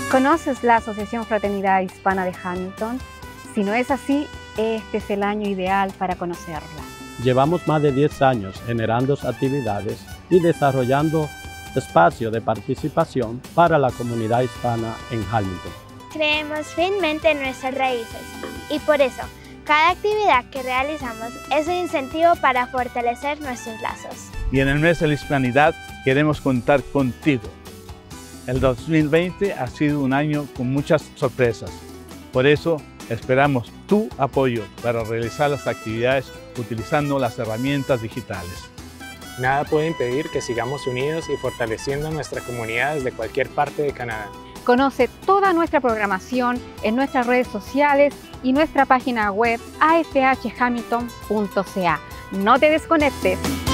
¿Conoces la Asociación Fraternidad Hispana de Hamilton? Si no es así, este es el año ideal para conocerla. Llevamos más de 10 años generando actividades y desarrollando espacios de participación para la comunidad hispana en Hamilton. Creemos firmemente en nuestras raíces y por eso cada actividad que realizamos es un incentivo para fortalecer nuestros lazos. Y en el mes de la Hispanidad queremos contar contigo. El 2020 ha sido un año con muchas sorpresas. Por eso esperamos tu apoyo para realizar las actividades utilizando las herramientas digitales. Nada puede impedir que sigamos unidos y fortaleciendo nuestras comunidades de cualquier parte de Canadá. Conoce toda nuestra programación en nuestras redes sociales y nuestra página web afhhamilton.ca. No te desconectes.